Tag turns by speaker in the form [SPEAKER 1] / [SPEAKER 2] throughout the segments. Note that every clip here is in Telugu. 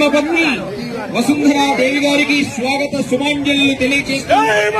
[SPEAKER 1] ధర్మపత్ని వసుంధరా దేవి గారికి స్వాగత సుమాంజలు తెలియజేస్తూ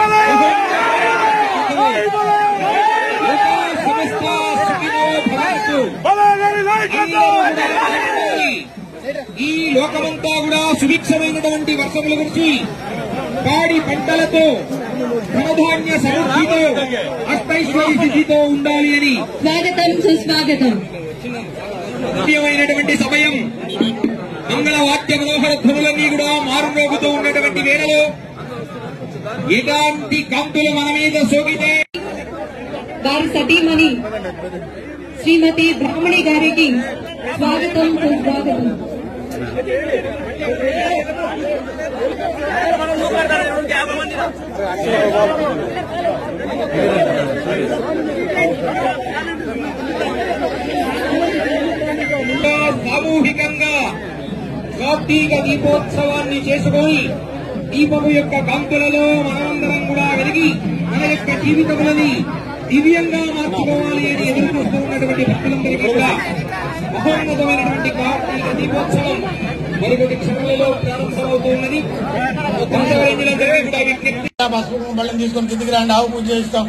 [SPEAKER 1] ఈ లోకమంతా కూడా సుభిక్షమైనటువంటి వర్షముల గురించి పాడి పంటలతో ధనధాన్య సమృద్ధితో అష్టైశ్వర్య స్థితితో ఉండాలి అని
[SPEAKER 2] స్వాగతం సుస్వాగతం.
[SPEAKER 1] ముఖ్యమైనటువంటి సమయం మంగళ వాక్య మనోహర ధ్వనులన్నీ కూడా మారుమోగుతూ ఉన్నటువంటి వేళలో ఎలాంటి కాంతులు మన మీద సోకితే
[SPEAKER 2] వారి సతీమణి శ్రీమతి బ్రాహ్మణి గారికి స్వాగతం సుస్వాగతం.
[SPEAKER 1] సామూహికంగా కార్తీక దీపోత్సవాన్ని చేసుకొని దీపము యొక్క కాంతులలో మనమందరం కూడా వెలిగి మన యొక్క జీవితములని దివ్యంగా మార్చుకోవాలి అని ఎదురు చూస్తూ ఉన్నటువంటి భక్తులందరికీ కూడా మహోన్నతమైనటువంటి కార్తీక దీపోత్సవం మరికొద్ది క్షణాలలో ప్రారంభమవుతూ ఉన్నది.
[SPEAKER 3] బళ్ళని తీసుకొని కిందికి రండి, ఆవు పూజ చేస్తాం.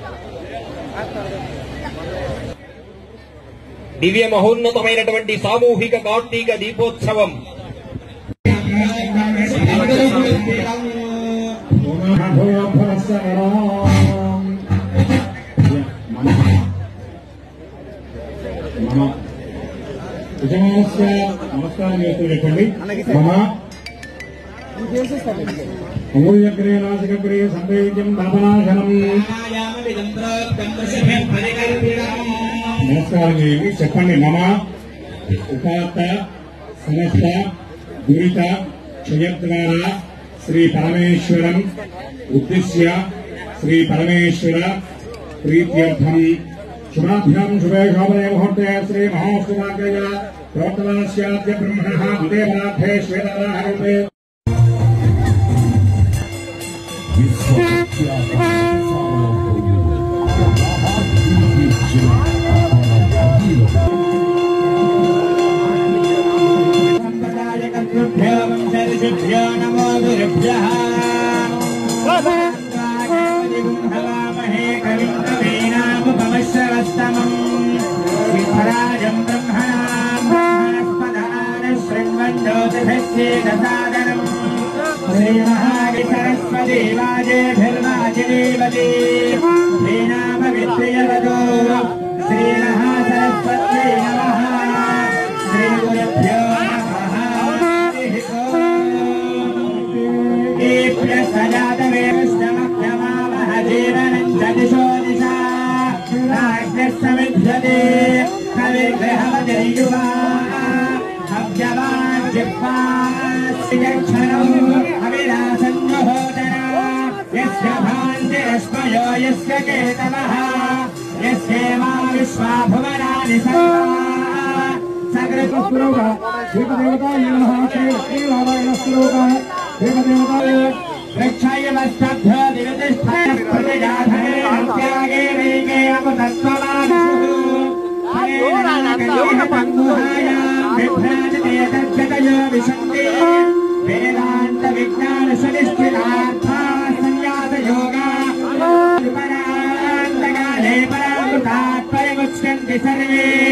[SPEAKER 1] దివ్య మహోన్నతమైనటువంటి సామూహిక కార్తీక దీపోత్సవం
[SPEAKER 4] నమస్కారం చేస్తూ చెప్పండి. మమ అమూల్యగ్రే నాసికగ్రే సంవేద్యం పాపనాశనం. నమస్కారం చేయండి, చెప్పండి. మమ ఉపాత్త సమస్త దురిత క్షయద్వార శ్రీ పరమేశ్వరం ఉద్దిశ్య శ్రీ పరమేశ్వర ప్రీత్యర్థం శుభాభ్యాం శుభే శోభనే ముహూర్తే శ్రీ మహోత్సవాగ్రయ ప్రోక్తవాస్యాద్య బ్రహ్మణః ఉదయపరార్థే శ్వేతవాహరూపే
[SPEAKER 3] నమో గురుభ్యః కవింకవీనాముపమశ్రవస్తమం సిద్ధరాజం బ్రహ్మణస్పదాన శృణ్వన్నోతిభిశ్చేదసాదనం శ్రీమహావిసరస్వతి వాజేభిర్వాజినీవతి శ్రీనామవిత్రియవతో శ్రీమహాసరస్వత్యై నమః. శ్రీగురుభ్యో సజాతవేష్టమభ్యమావహ జీవనం జదిశో దిశా రాజ్ఞస్తమిధ్యతే కవిగ్రహవజయువా అభ్యవాన్ జిహ్వాక్షణం అవిలాసం మహోదర యస్య భాంతిరస్మయో యస్య కేతవః యస్యేమా విశ్వా భువనాని సర్వా సగృహ దేవదేవతాయ నమః. శ్రీరామాయణ శ్లోక దేవదేవతాయ రక్షాయమస్తభ్యో దివతిష్ఠాయ ప్రతిజాధనే త్యాగే వేగే అమృతత్వమానుషు హరేణ పంగుహాయాం విభ్రాజతే తజ్జతయో విశంతి వేదాంత విజ్ఞాన సునిశ్చితార్థా సన్యాస యోగా పరాంతకాలే పరామృతాత్ పరిముచ్యంతి సర్వే